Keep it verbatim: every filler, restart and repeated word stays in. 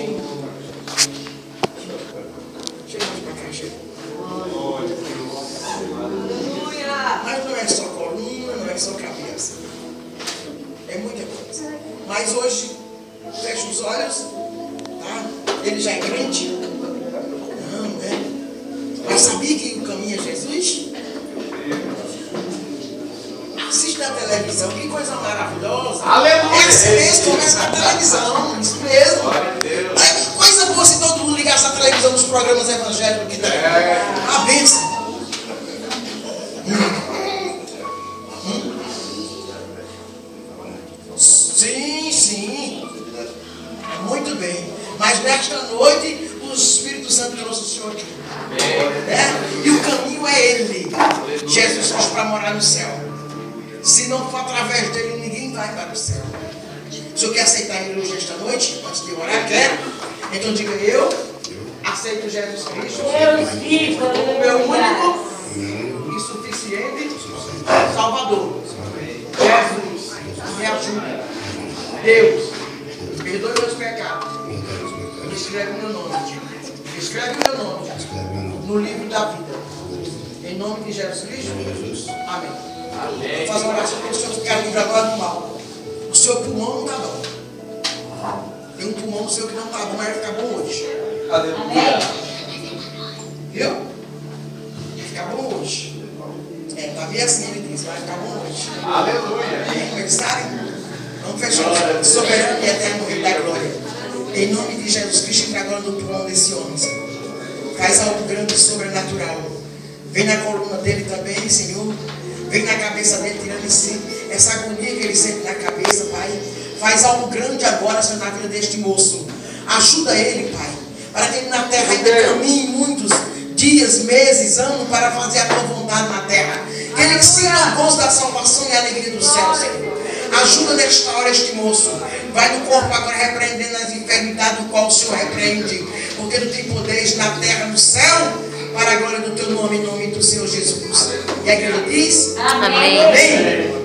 Chega mais pra cá, chega. Mas não é só coluna, não é só cabeça. É muita coisa. Mas hoje, fecha os olhos, tá? Ele já é crente? Não, né? Mas sabia que o caminho é Jesus? Assiste na televisão, que coisa maravilhosa. Aleluia! Esse mesmo começa na televisão, isso mesmo. Aí, que coisa boa se todo mundo ligasse a televisão nos programas evangélicos que tem. A bênção. Sim, sim. Muito bem. Mas nesta noite, o Espírito Santo trouxe o Senhor aqui. É? E o caminho é Ele. Jesus Cristo para morar no céu. Se não for através dele, ninguém vai para o céu. O senhor quer aceitar Ele hoje, esta noite? Antes de orar, quer? Então diga: eu aceito Jesus Cristo como meu único e suficiente Salvador. Jesus, me ajuda. Deus, perdoe meus pecados. Escreve meu nome. Escreve meu nome no livro da vida. Em nome de Jesus Cristo. Amém. Vou fazer uma oração para o senhor ficar livre agora do mal. O seu pulmão não está bom. Tem um pulmão seu que não está bom, mas vai ficar bom hoje. Aleluia. Viu? Vai ficar bom hoje. É, está bem assim, ele diz, vai ficar bom hoje. Aleluia. Vamos começar? Vamos fechar os olhos. Soberano e eterno Rei da glória. Em nome de Jesus Cristo, entra agora no pulmão desse homem, Senhor. Faz algo grande e sobrenatural. Vem na coluna dele também, Senhor. Vem na cabeça dele, tirando esse, essa agonia que ele sente na cabeça, Pai. Faz algo grande agora, Senhor, na vida deste moço. Ajuda ele, Pai. Para que ele na terra ainda caminhe muitos dias, meses, anos para fazer a tua vontade na terra. Que ele sinta o gozo da salvação e a alegria do céu, Senhor. Ajuda nesta hora este moço. Vai no corpo agora repreendendo as enfermidades do qual o Senhor repreende. Porque tu tem poderes na terra, no céu, para a glória do teu nome, em nome do Senhor Jesus. E a igreja diz: Amém. Amém.